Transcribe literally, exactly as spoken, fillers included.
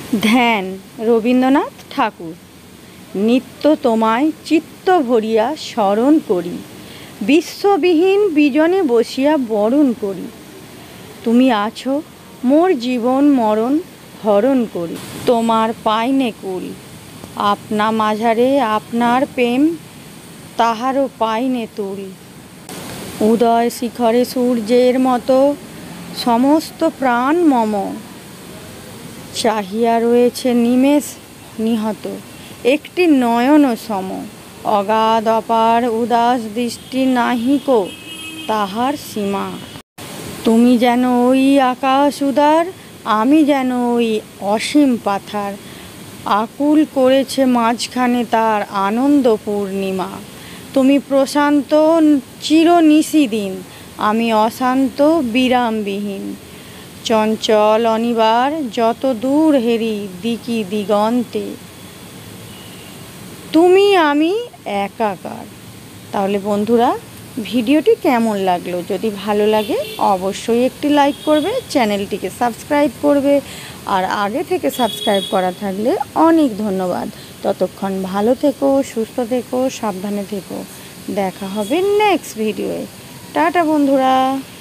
ধ্যান রবীন্দ্রনাথ ঠাকুর। নিত্য তোমায় চিত্ত ভরিয়া স্মরণ করি, বিশ্ববিহীন বিজনে বসিয়া বরণ করি। তুমি আছো মোর জীবন মরণ হরণ করি, তোমার পাইনে কুল। আপনা মাঝারে আপনার প্রেম, তাহারও পাইনে তুল। উদয় শিখরে সূর্যের মতো সমস্ত প্রাণ মম, চাহিয়া রয়েছে নিমেষ নিহত একটি নয়ন সম। অগাধ অপার উদাস দৃষ্টি নাহিক তাহার সীমা। তুমি যেন ওই আকাশ উদার, আমি যেন ওই অসীম পাথার। আকুল করেছে মাঝখানে তার আনন্দ পূর্ণিমা। তুমি প্রশান্ত চির নিশিদিন, আমি অশান্ত বিরামবিহীন। চঞ্চল অনিবার যত দূর হেরি দিকি দিগন্তে, তুমি আমি একাকার। তাহলে বন্ধুরা, ভিডিওটি কেমন লাগলো? যদি ভালো লাগে অবশ্যই একটি লাইক করবে, চ্যানেলটিকে সাবস্ক্রাইব করবে। আর আগে থেকে সাবস্ক্রাইব করা থাকলে অনেক ধন্যবাদ। ততক্ষণ ভালো থেকো, সুস্থ থেকো, সাবধানে থেকো। দেখা হবে নেক্সট ভিডিওয়ে। টাটা বন্ধুরা।